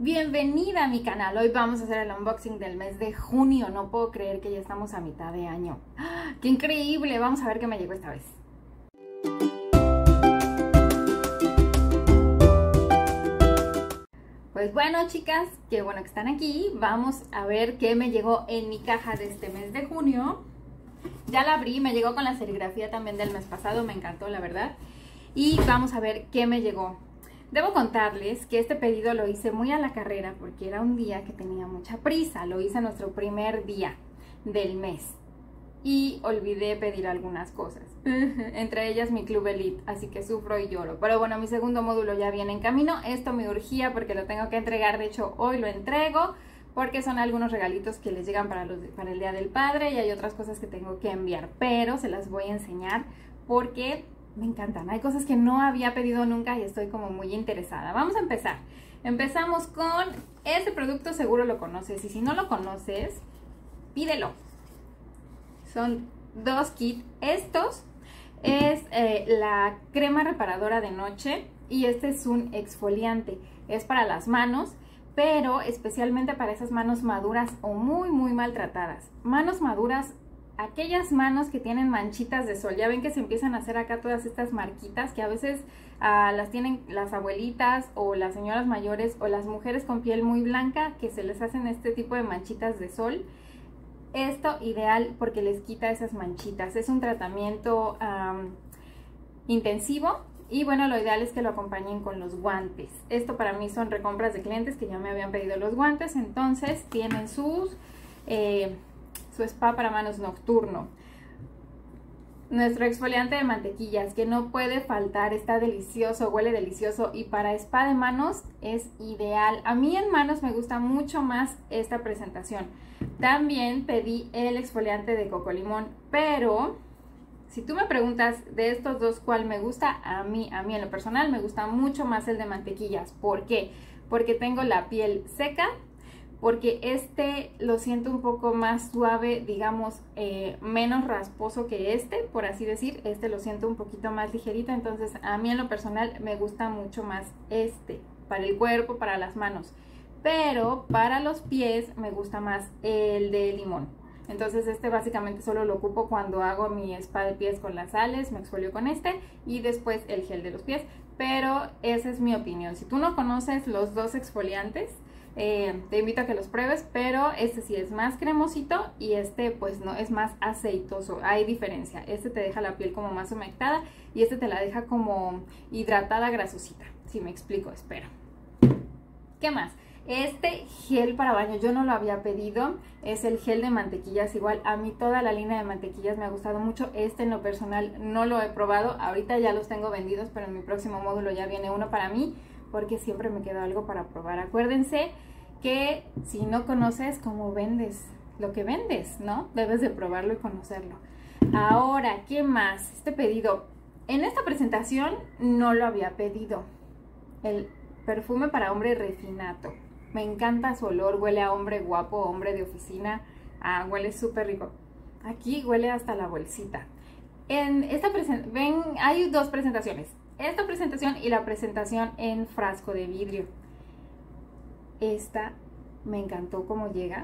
Bienvenida a mi canal. Hoy vamos a hacer el unboxing del mes de junio. No puedo creer que ya estamos a mitad de año. ¡Ah! ¡Qué increíble! Vamos a ver qué me llegó esta vez. Pues bueno, chicas, qué bueno que están aquí. Vamos a ver qué me llegó en mi caja de este mes de junio. Ya la abrí, me llegó con la serigrafía también del mes pasado, me encantó la verdad. Y vamos a ver qué me llegó. Debo contarles que este pedido lo hice muy a la carrera porque era un día que tenía mucha prisa. Lo hice nuestro primer día del mes y olvidé pedir algunas cosas, entre ellas mi Club Elite, así que sufro y lloro. Pero bueno, mi segundo módulo ya viene en camino. Esto me urgía porque lo tengo que entregar, de hecho hoy lo entrego porque son algunos regalitos que les llegan para el Día del Padre y hay otras cosas que tengo que enviar, pero se las voy a enseñar porque me encantan. Hay cosas que no había pedido nunca y estoy como muy interesada. Vamos a empezar. Empezamos con este producto, seguro lo conoces y si no lo conoces, pídelo. Son dos kits. Estos es la crema reparadora de noche y este es un exfoliante. Es para las manos, pero especialmente para esas manos maduras o muy maltratadas. Manos maduras, aquellas manos que tienen manchitas de sol. Ya ven que se empiezan a hacer acá todas estas marquitas que a veces las tienen las abuelitas o las señoras mayores o las mujeres con piel muy blanca que se les hacen este tipo de manchitas de sol. Esto ideal porque les quita esas manchitas. Es un tratamiento intensivo y bueno, lo ideal es que lo acompañen con los guantes. Esto para mí son recompras de clientes que ya me habían pedido los guantes, entonces tienen su spa para manos nocturno. Nuestro exfoliante de mantequillas que no puede faltar, está delicioso, huele delicioso y para spa de manos es ideal. A mí en manos me gusta mucho más esta presentación. También pedí el exfoliante de coco limón, pero si tú me preguntas de estos dos cuál me gusta, a mí en lo personal me gusta mucho más el de mantequillas. ¿Por qué? Porque tengo la piel seca, porque este lo siento un poco más suave, digamos, menos rasposo que este, por así decir. Este lo siento un poquito más ligerito, entonces a mí en lo personal me gusta mucho más este, para el cuerpo, para las manos. Pero para los pies me gusta más el de limón. Entonces este básicamente solo lo ocupo cuando hago mi spa de pies con las sales, me exfolio con este y después el gel de los pies. Pero esa es mi opinión. Si tú no conoces los dos exfoliantes, te invito a que los pruebes, pero este sí es más cremosito y este pues no, es más aceitoso. Hay diferencia. Este te deja la piel como más humectada y este te la deja como hidratada, grasosita. Si me explico, espero. ¿Qué más? Este gel para baño yo no lo había pedido, es el gel de mantequillas. Igual a mí toda la línea de mantequillas me ha gustado mucho. Este en lo personal no lo he probado, ahorita ya los tengo vendidos, pero en mi próximo módulo ya viene uno para mí, porque siempre me queda algo para probar. Acuérdense que si no conoces cómo vendes lo que vendes, ¿no? Debes de probarlo y conocerlo. Ahora, ¿qué más? Este pedido, en esta presentación no lo había pedido. El perfume para hombre Refinato. Me encanta su olor, huele a hombre guapo, hombre de oficina. Huele súper rico. Aquí huele hasta la bolsita. En esta presentación, ven, hay dos presentaciones. Esta presentación y la presentación en frasco de vidrio. Esta me encantó cómo llega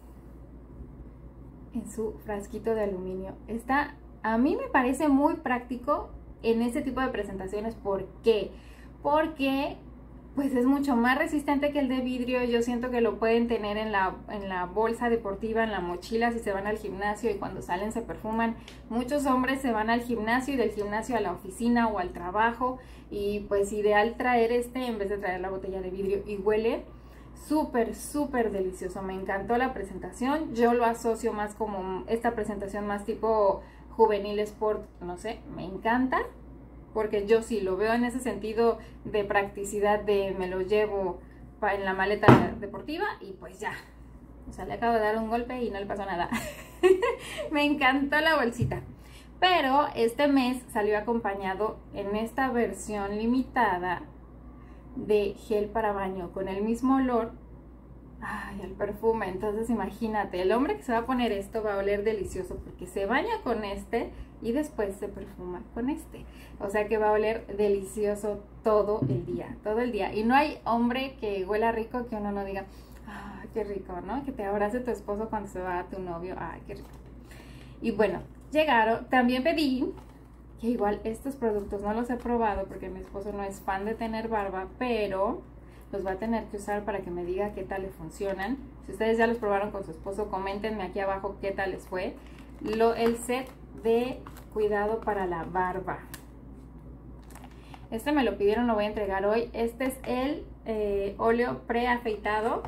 en su frasquito de aluminio. Esta a mí me parece muy práctico en este tipo de presentaciones. ¿Por qué? Porque pues es mucho más resistente que el de vidrio. Yo siento que lo pueden tener en la bolsa deportiva, en la mochila si se van al gimnasio y cuando salen se perfuman. Muchos hombres se van al gimnasio y del gimnasio a la oficina o al trabajo y pues ideal traer este en vez de traer la botella de vidrio y huele súper delicioso. Me encantó la presentación. Yo lo asocio más como esta presentación más tipo juvenil sport, no sé, me encanta. Porque yo sí lo veo en ese sentido de practicidad, de me lo llevo en la maleta deportiva y pues ya. O sea, le acabo de dar un golpe y no le pasó nada. Me encantó la bolsita. Pero este mes salió acompañado en esta versión limitada de gel para baño con el mismo olor. Ay, el perfume. Entonces imagínate, el hombre que se va a poner esto va a oler delicioso porque se baña con este y después se perfuma con este. O sea que va a oler delicioso todo el día, todo el día. Y no hay hombre que huela rico que uno no diga, ay, qué rico, ¿no? Que te abrace tu esposo cuando se va tu novio, ay, qué rico. Y bueno, llegaron, también pedí, que igual estos productos no los he probado porque mi esposo no es fan de tener barba, pero los va a tener que usar para que me diga qué tal le funcionan. Si ustedes ya los probaron con su esposo, coméntenme aquí abajo qué tal les fue. El set de cuidado para la barba. Este me lo pidieron, lo voy a entregar hoy. Este es el óleo preafeitado,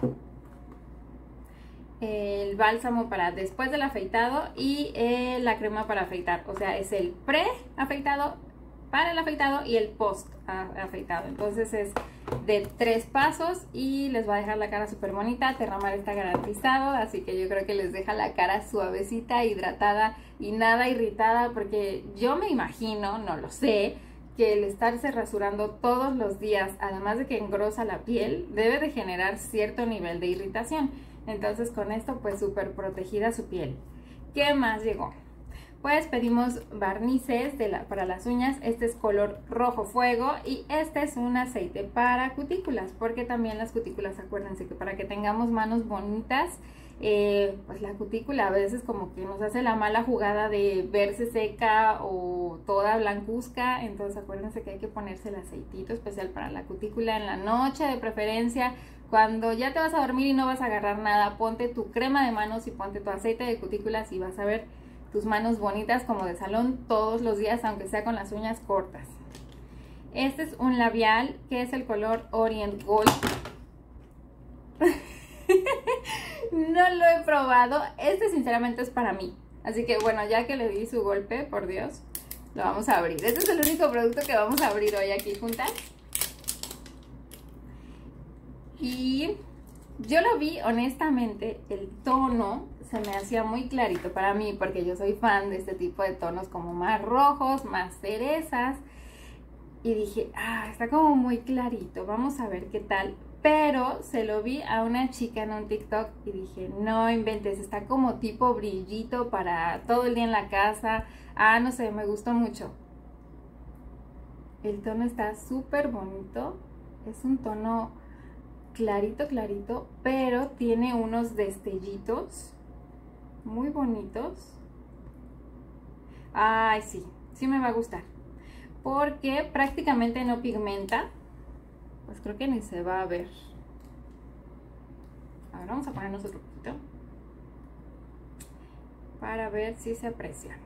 el bálsamo para después del afeitado y la crema para afeitar. O sea, es el pre-afeitado, para el afeitado y el post afeitado. Entonces es de 3 pasos y les va a dejar la cara súper bonita. Terramar está garantizado, así que yo creo que les deja la cara suavecita, hidratada y nada irritada, porque yo me imagino, no lo sé, que el estarse rasurando todos los días, además de que engrosa la piel, debe de generar cierto nivel de irritación. Entonces con esto pues súper protegida su piel. ¿Qué más llegó? Pues pedimos barnices para las uñas. Este es color rojo fuego y este es un aceite para cutículas, porque también las cutículas, acuérdense que para que tengamos manos bonitas, pues la cutícula a veces como que nos hace la mala jugada de verse seca o toda blancuzca. Entonces acuérdense que hay que ponerse el aceitito especial para la cutícula en la noche, de preferencia. Cuando ya te vas a dormir y no vas a agarrar nada, ponte tu crema de manos y ponte tu aceite de cutículas y vas a ver tus manos bonitas como de salón todos los días, aunque sea con las uñas cortas. Este es un labial que es el color Orient Gold. No lo he probado. Este sinceramente es para mí. Así que bueno, ya que le di su golpe, por Dios, lo vamos a abrir. Este es el único producto que vamos a abrir hoy aquí juntas. Y yo lo vi, honestamente, el tono se me hacía muy clarito para mí, porque yo soy fan de este tipo de tonos como más rojos, más cerezas. Y dije, está como muy clarito, vamos a ver qué tal. Pero se lo vi a una chica en un TikTok y dije, no inventes, está como tipo brillito para todo el día en la casa. No sé, me gustó mucho. El tono está súper bonito, es un tono clarito, clarito, pero tiene unos destellitos muy bonitos. Ay, sí, sí me va a gustar, porque prácticamente no pigmenta. Pues creo que ni se va a ver. A ver, vamos a ponernos otro poquito para ver si se aprecia.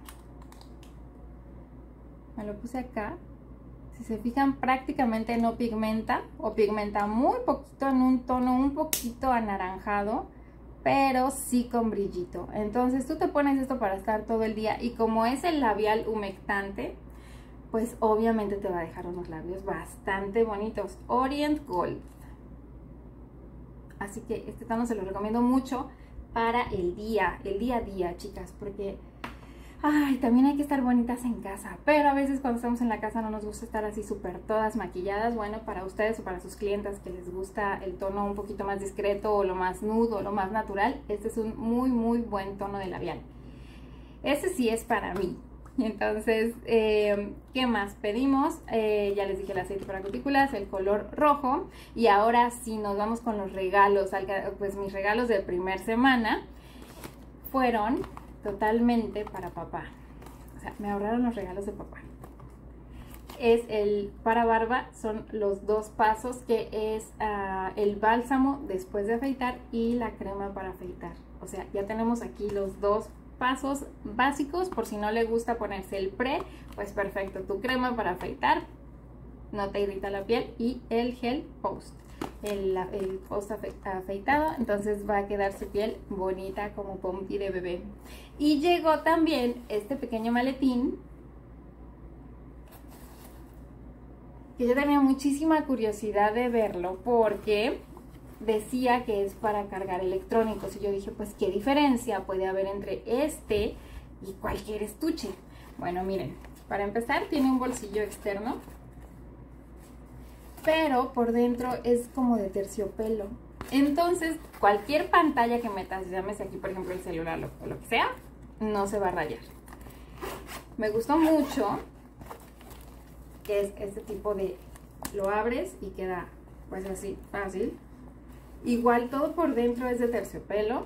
Me lo puse acá. Si se fijan, prácticamente no pigmenta, o pigmenta muy poquito en un tono un poquito anaranjado, pero sí con brillito. Entonces tú te pones esto para estar todo el día, y como es el labial humectante, pues obviamente te va a dejar unos labios bastante bonitos. Orient Gold. Así que este tono se lo recomiendo mucho para el día a día, chicas, porque también hay que estar bonitas en casa, pero a veces cuando estamos en la casa no nos gusta estar así súper todas maquilladas. Bueno, para ustedes o para sus clientas que les gusta el tono un poquito más discreto, o lo más nude, o lo más natural, este es un muy muy buen tono de labial. Este sí es para mí. Entonces, ¿qué más pedimos? Ya les dije el aceite para cutículas, el color rojo. Y ahora sí nos vamos con los regalos. Pues mis regalos de primer semana fueron totalmente para papá. O sea, me ahorraron los regalos de papá. Es el para barba, son los 2 pasos, que es el bálsamo después de afeitar y la crema para afeitar. O sea, ya tenemos aquí los 2 pasos básicos. Por si no le gusta ponerse el pre, pues perfecto, tu crema para afeitar, no te irrita la piel, y el gel post, el post afeitado. Entonces va a quedar su piel bonita como pompi de bebé. Y llegó también este pequeño maletín que yo tenía muchísima curiosidad de verlo, porque decía que es para cargar electrónicos, y yo dije, pues qué diferencia puede haber entre este y cualquier estuche. Bueno, miren, para empezar tiene un bolsillo externo, pero por dentro es como de terciopelo. Entonces, cualquier pantalla que metas, llámese aquí por ejemplo el celular o lo que sea, no se va a rayar. Me gustó mucho que es este tipo de, lo abres y queda pues así, fácil. Igual todo por dentro es de terciopelo.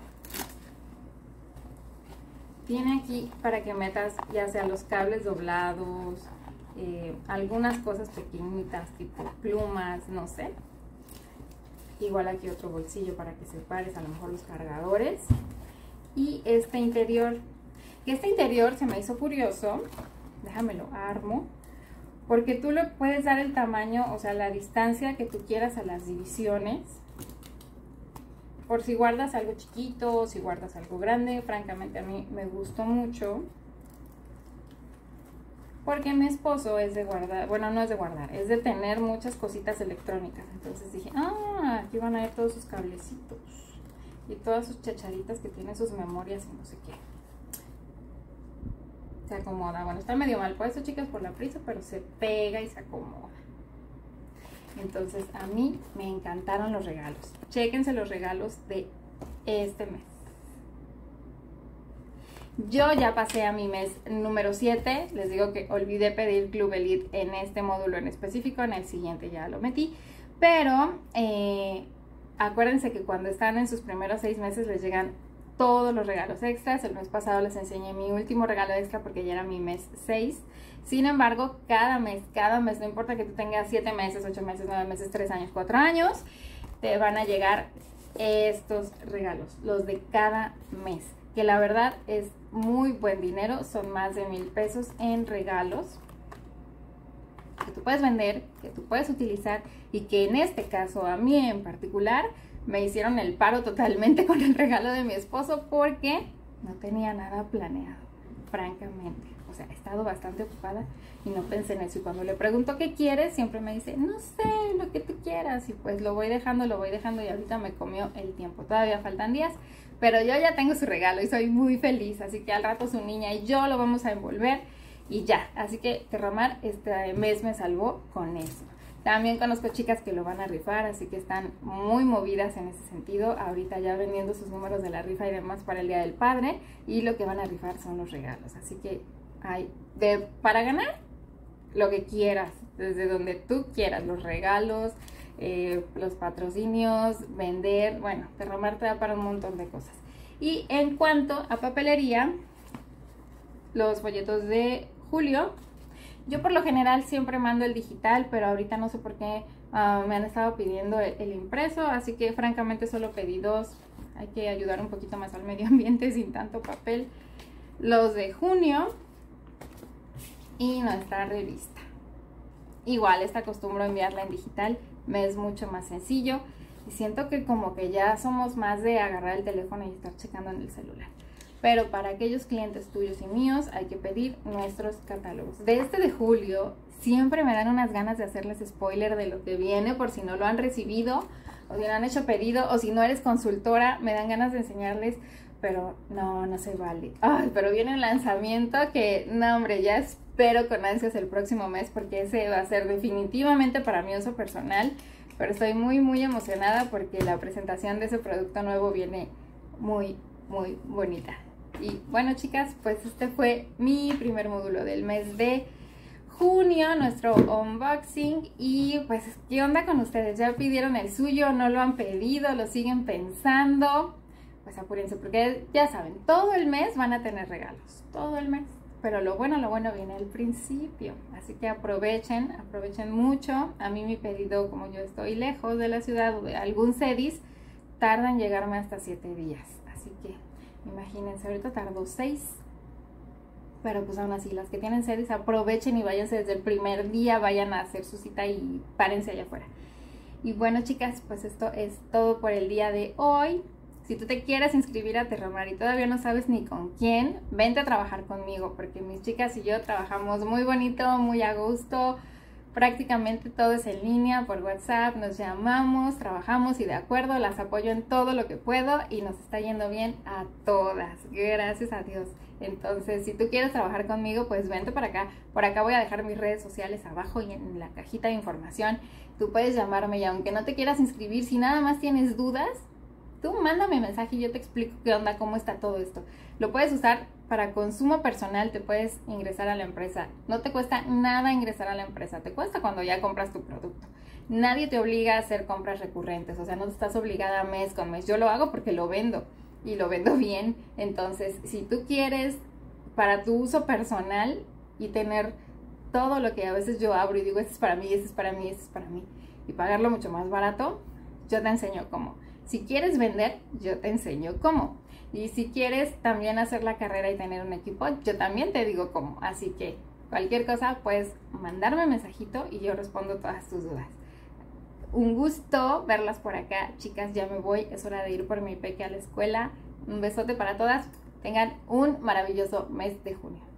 Tiene aquí para que metas ya sea los cables doblados, algunas cosas pequeñitas tipo plumas, no sé. Igual aquí otro bolsillo para que separes a lo mejor los cargadores. Y este interior, que este interior se me hizo curioso, déjamelo armo, porque tú le puedes dar el tamaño, o sea, la distancia que tú quieras a las divisiones. Por si guardas algo chiquito, si guardas algo grande. Francamente a mí me gustó mucho. Porque mi esposo es de guardar, bueno, no es de guardar, es de tener muchas cositas electrónicas. Entonces dije, aquí van a ver todos sus cablecitos. Y todas sus chacharitas que tiene sus memorias y no sé qué. Se acomoda. Bueno, está medio mal por eso, chicas, por la prisa, pero se pega y se acomoda. Entonces a mí me encantaron los regalos. Chéquense los regalos de este mes. Yo ya pasé a mi mes número 7. Les digo que olvidé pedir Club Elite en este módulo en específico. En el siguiente ya lo metí. Pero acuérdense que cuando están en sus primeros 6 meses les llegan todos los regalos extras. El mes pasado les enseñé mi último regalo extra porque ya era mi mes 6. Sin embargo, cada mes, no importa que tú tengas 7 meses, 8 meses, 9 meses, 3 años, 4 años, te van a llegar estos regalos, los de cada mes. Que la verdad es muy buen dinero, son más de 1000 pesos en regalos que tú puedes vender, que tú puedes utilizar y que en este caso a mí en particular me hicieron el paro totalmente con el regalo de mi esposo porque no tenía nada planeado, francamente. O sea, he estado bastante ocupada y no pensé en eso. Y cuando le pregunto qué quieres, siempre me dice, no sé, lo que tú quieras. Y pues lo voy dejando y ahorita me comió el tiempo. Todavía faltan días, pero yo ya tengo su regalo y soy muy feliz. Así que al rato su niña y yo lo vamos a envolver y ya. Así que Terramar este mes me salvó con eso. También conozco chicas que lo van a rifar, así que están muy movidas en ese sentido. Ahorita ya vendiendo sus números de la rifa y demás para el Día del Padre. Y lo que van a rifar son los regalos. Así que hay para ganar lo que quieras, desde donde tú quieras, los regalos, los patrocinios, vender, bueno, Terramar te da para un montón de cosas. Y en cuanto a papelería, los folletos de julio, yo por lo general siempre mando el digital, pero ahorita no sé por qué me han estado pidiendo el impreso, así que francamente solo pedí 2. Hay que ayudar un poquito más al medio ambiente sin tanto papel. Los de junio y nuestra revista. Igual esta acostumbro enviarla en digital, me es mucho más sencillo y siento que como que ya somos más de agarrar el teléfono y estar checando en el celular. Pero para aquellos clientes tuyos y míos hay que pedir nuestros catálogos. De este de julio siempre me dan unas ganas de hacerles spoiler de lo que viene por si no lo han recibido o si no han hecho pedido o si no eres consultora, me dan ganas de enseñarles, pero no se vale. Ay, pero viene un lanzamiento que, no hombre, ya espero con ansias el próximo mes porque ese va a ser definitivamente para mi uso personal, pero estoy muy emocionada porque la presentación de ese producto nuevo viene muy bonita. Y bueno, chicas, pues este fue mi primer módulo del mes de junio, nuestro unboxing. Y pues, ¿qué onda con ustedes? ¿Ya pidieron el suyo? ¿No lo han pedido? ¿Lo siguen pensando? Pues apúrense porque ya saben, todo el mes van a tener regalos, todo el mes. Pero lo bueno viene al principio. Así que aprovechen mucho. A mí mi pedido, como yo estoy lejos de la ciudad o de algún CEDIS, tarda en llegarme hasta 7 días. Así que imagínense, ahorita tardó 6. Pero pues aún así, las que tienen CEDIS, aprovechen y váyanse desde el primer día, vayan a hacer su cita y párense allá afuera. Y bueno, chicas, pues esto es todo por el día de hoy. Si tú te quieres inscribir a Terramar y todavía no sabes ni con quién, vente a trabajar conmigo, porque mis chicas y yo trabajamos muy bonito, muy a gusto, Prácticamente todo es en línea, por WhatsApp, nos llamamos, trabajamos y de acuerdo, las apoyo en todo lo que puedo y nos está yendo bien a todas, gracias a Dios. Entonces, si tú quieres trabajar conmigo, pues vente para acá. Por acá voy a dejar mis redes sociales abajo y en la cajita de información. Tú puedes llamarme y aunque no te quieras inscribir, si nada más tienes dudas, tú mándame mensaje y yo te explico qué onda, cómo está todo esto. Lo puedes usar para consumo personal, te puedes ingresar a la empresa. No te cuesta nada ingresar a la empresa, te cuesta cuando ya compras tu producto. Nadie te obliga a hacer compras recurrentes, o sea, no estás obligada mes con mes. Yo lo hago porque lo vendo y lo vendo bien. Entonces, si tú quieres para tu uso personal y tener todo lo que a veces yo abro y digo, este es para mí, este es para mí, este es para mí, y pagarlo mucho más barato, yo te enseño cómo. Si quieres vender, yo te enseño cómo. Y si quieres también hacer la carrera y tener un equipo, yo también te digo cómo. Así que cualquier cosa, puedes mandarme mensajito y yo respondo todas tus dudas. Un gusto verlas por acá, chicas, ya me voy. Es hora de ir por mi peque a la escuela. Un besote para todas. Tengan un maravilloso mes de junio.